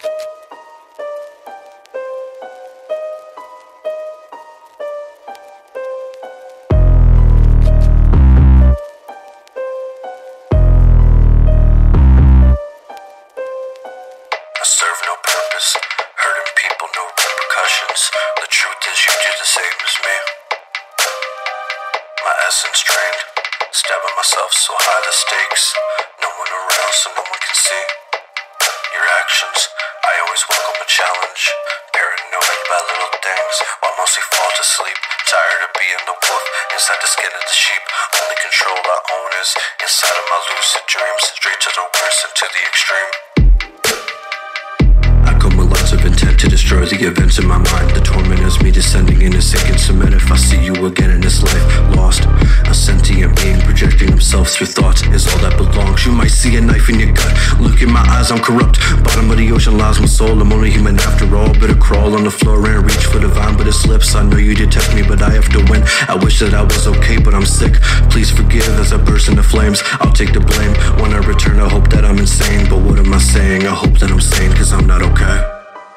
Serve no purpose, hurting people, no repercussions. The truth is you do the same as me. My essence drained, stabbing myself so high the stakes. No one around so no one can see your actions. I always welcome a challenge, paranoid by little things, while mostly fall to sleep. Tired of being the wolf inside the skin of the sheep. Only control I own is inside of my lucid dreams. Straight to the worst and to the extreme. Of intent to destroy the events in my mind. The torment is me descending into sinking cement. If I see you again in this life, lost. A sentient being projecting himself through thoughts is all that belongs. You might see a knife in your gut. Look in my eyes, I'm corrupt. Bottom of the ocean lies my soul. I'm only human after all. Better crawl on the floor and reach for the vine, but it slips. I know you detect me, but I have to win. I wish that I was okay, but I'm sick. Please forgive as I burst into flames. I'll take the blame. When I return, I hope that I'm insane. But what am I saying? I hope that I'm sane, cause I'm not okay.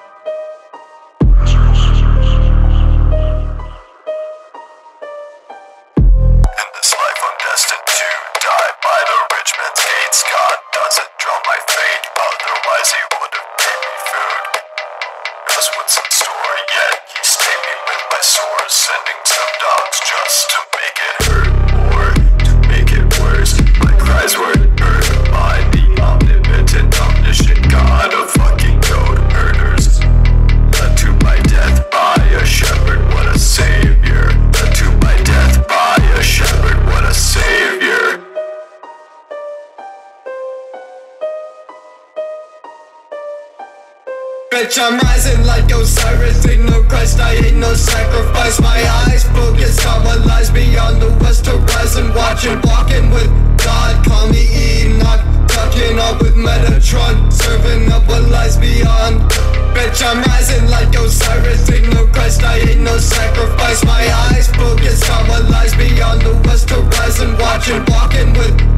God doesn't draw my fate, otherwise he would have made me food. Knows what's in store, yet he stabbed me with my sword, sending some dogs just to make it hurt more, to make it worse. My cries were heard by the omnipotent, omniscient God of fucking goat herders. Led to my death by a shepherd, what a savior. Led to my death by a shepherd, what a savior. Bitch, I'm rising like Osiris. Ain't no Christ, I ain't no sacrifice. My eyes focused on what lies beyond the west horizon. Watching, walking with God. Call me Enoch, ducking up with Metatron, serving up what lies beyond. Bitch, I'm rising like Osiris. Ain't no Christ, I ain't no sacrifice. My eyes focused on what lies beyond the west horizon. Watching, walking with